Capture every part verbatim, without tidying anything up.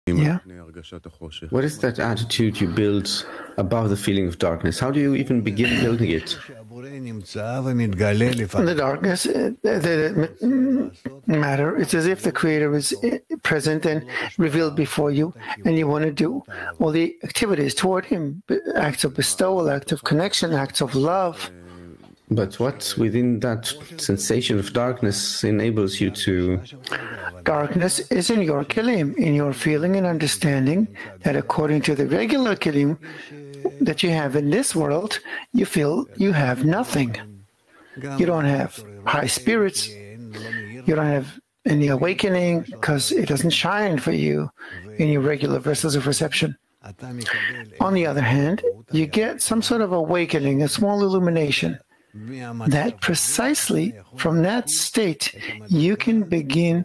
Yeah. What is that attitude you build above the feeling of darkness? How do you even begin building it? The darkness, uh, the, the matter, it's as if the Creator is present and revealed before you, and you want to do all the activities toward Him, acts of bestowal, acts of connection, acts of love. But what within that sensation of darkness enables you to... Darkness is in your kelim, in your feeling and understanding that according to the regular kelim that you have in this world, you feel you have nothing. You don't have high spirits, you don't have any awakening because it doesn't shine for you in your regular vessels of reception. On the other hand, you get some sort of awakening, a small illumination, that precisely from that state you can begin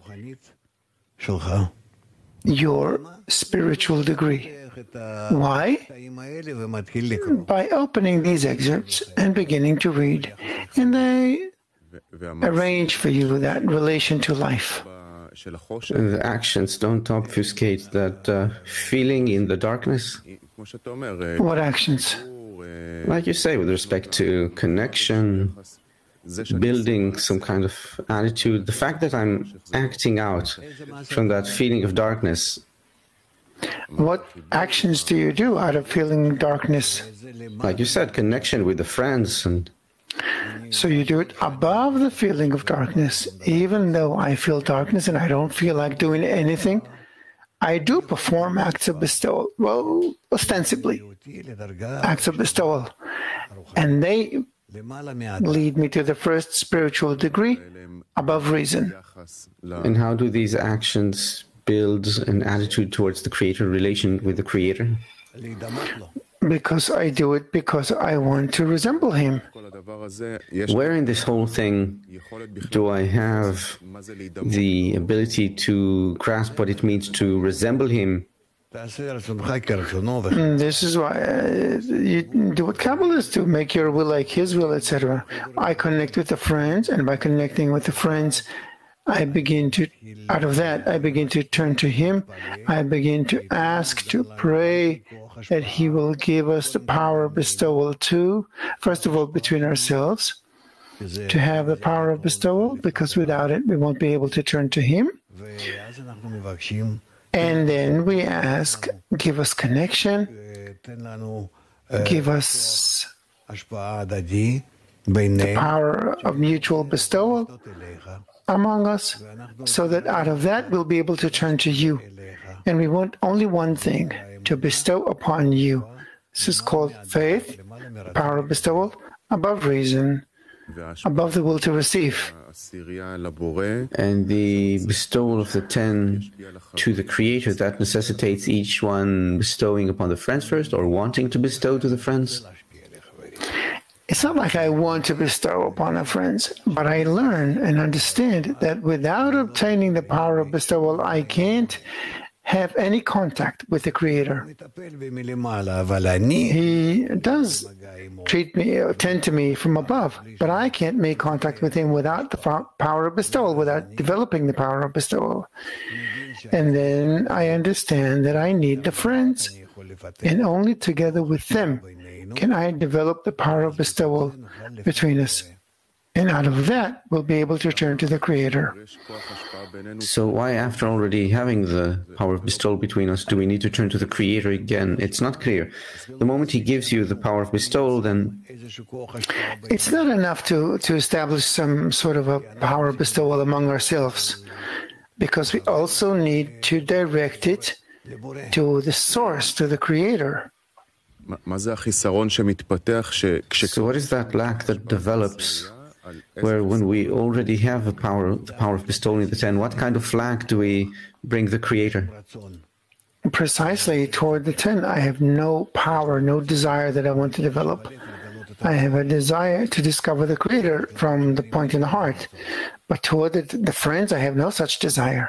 your spiritual degree. Why? By opening these excerpts and beginning to read. And they arrange for you that relation to life. The actions don't obfuscate that uh, feeling in the darkness? What actions? Like you say, with respect to connection, building some kind of attitude, the fact that I'm acting out from that feeling of darkness. What actions do you do out of feeling darkness? Like you said, connection with the friends. And so you do it above the feeling of darkness. Even though I feel darkness and I don't feel like doing anything, I do perform acts of bestowal. Well, ostensibly, acts of bestowal. And they lead me to the first spiritual degree above reason. And how do these actions build an attitude towards the Creator, relation with the Creator? Because I do it because I want to resemble Him. Where in this whole thing do I have the ability to grasp what it means to resemble Him? This is why uh, you do what Kabbalists do, make your will like His will, et cetera. I connect with the friends, and by connecting with the friends, I begin to, out of that, I begin to turn to Him. I begin to ask, to pray that He will give us the power of bestowal too, first of all, between ourselves, to have the power of bestowal, because without it, we won't be able to turn to Him. And then we ask, give us connection, give us the power of mutual bestowal among us, so that out of that we'll be able to turn to You. And we want only one thing, to bestow upon You. This is called faith, power of bestowal, above reason, above the will to receive. And the bestowal of the ten to the Creator, that necessitates each one bestowing upon the friends first, or wanting to bestow to the friends? It's not like I want to bestow upon our friends, but I learn and understand that without obtaining the power of bestowal, I can't have any contact with the Creator. He does treat me, tend to me from above, but I can't make contact with Him without the power of bestowal, without developing the power of bestowal. And then I understand that I need the friends, and only together with them can I develop the power of bestowal between us. And out of that, we'll be able to turn to the Creator. So why, after already having the power of bestowal between us, do we need to turn to the Creator again? It's not clear. The moment He gives you the power of bestowal, then... It's not enough to, to establish some sort of a power of bestowal among ourselves, because we also need to direct it to the source, to the Creator. So what is that lack that develops, where when we already have the power, the power of bestowing the ten, what kind of lack do we bring the Creator? Precisely toward the ten, I have no power, no desire that I want to develop. I have a desire to discover the Creator from the point in the heart. But toward the, the friends, I have no such desire.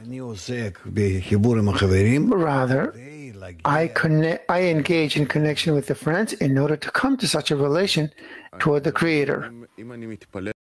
Rather, I connect, I engage in connection with the friends in order to come to such a relation toward the Creator.